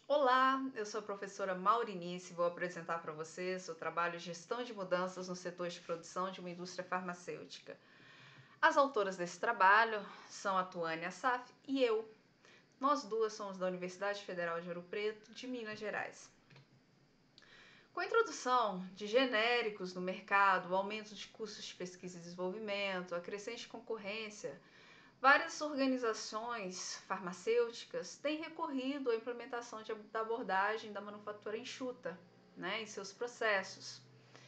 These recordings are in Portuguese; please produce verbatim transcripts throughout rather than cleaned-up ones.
Olá, eu sou a professora Maurinice e vou apresentar para vocês o trabalho Gestão de Mudanças no Setor de Produção de uma Indústria Farmacêutica. As autoras desse trabalho são a Tuane Assaf e eu. Nós duas somos da Universidade Federal de Ouro Preto, de Minas Gerais. Com a introdução de genéricos no mercado, o aumento de custos de pesquisa e desenvolvimento, a crescente concorrência, várias organizações farmacêuticas têm recorrido à implementação de, da abordagem da manufatura enxuta, né, em seus processos.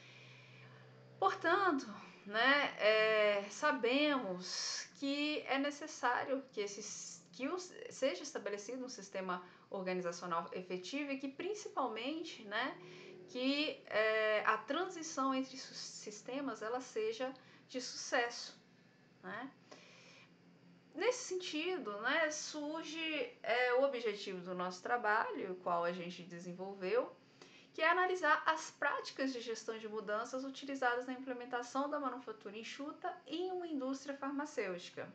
Portanto, né, é, sabemos que é necessário que, esses, que os, seja estabelecido um sistema organizacional efetivo e que, principalmente, né, que é, a transição entre sistemas ela seja de sucesso, né? Nesse sentido, né, surge é, o objetivo do nosso trabalho, o qual a gente desenvolveu, que é analisar as práticas de gestão de mudanças utilizadas na implementação da manufatura enxuta em uma indústria farmacêutica.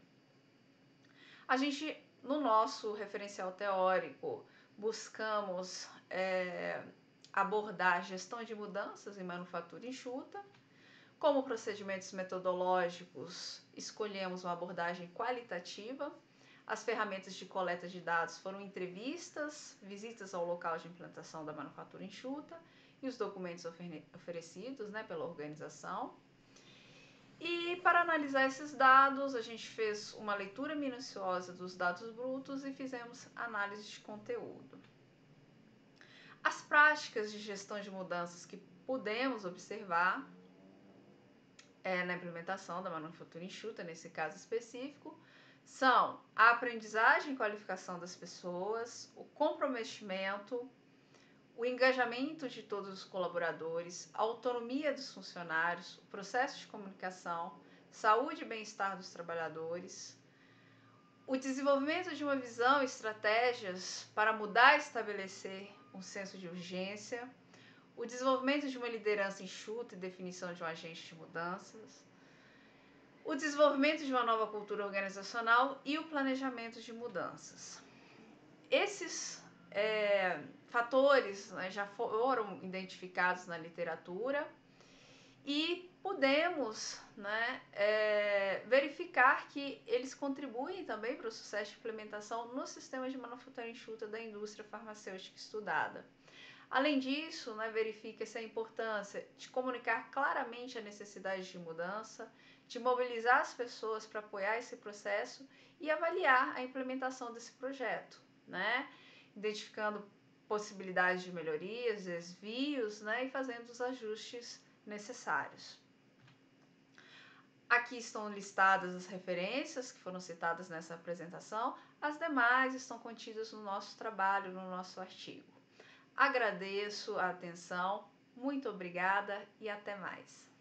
A gente, no nosso referencial teórico, buscamos é, abordar a gestão de mudanças em manufatura enxuta. Como procedimentos metodológicos, escolhemos uma abordagem qualitativa. As ferramentas de coleta de dados foram entrevistas, visitas ao local de implantação da manufatura enxuta e os documentos oferecidos, né, pela organização. E para analisar esses dados, a gente fez uma leitura minuciosa dos dados brutos e fizemos análise de conteúdo. As práticas de gestão de mudanças que pudemos observar É, na implementação da manufatura enxuta, nesse caso específico, são a aprendizagem e qualificação das pessoas, o comprometimento, o engajamento de todos os colaboradores, a autonomia dos funcionários, o processo de comunicação, saúde e bem-estar dos trabalhadores, o desenvolvimento de uma visão e estratégias para mudar e estabelecer um senso de urgência, o desenvolvimento de uma liderança enxuta e definição de um agente de mudanças, o desenvolvimento de uma nova cultura organizacional e o planejamento de mudanças. Esses é, fatores, né, já foram identificados na literatura e podemos, né, é, verificar que eles contribuem também para o sucesso de implementação no sistema de manufatura enxuta da indústria farmacêutica estudada. Além disso, né, verifica-se a importância de comunicar claramente a necessidade de mudança, de mobilizar as pessoas para apoiar esse processo e avaliar a implementação desse projeto, né, identificando possibilidades de melhorias, desvios, né, e fazendo os ajustes necessários. Aqui estão listadas as referências que foram citadas nessa apresentação, as demais estão contidas no nosso trabalho, no nosso artigo. Agradeço a atenção, muito obrigada e até mais.